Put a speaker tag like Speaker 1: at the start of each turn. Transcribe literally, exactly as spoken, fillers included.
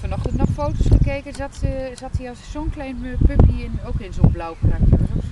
Speaker 1: vanochtend nog foto's gekeken, zat, uh, zat hij als zo'n klein puppy in, ook in zo'n blauw krakje.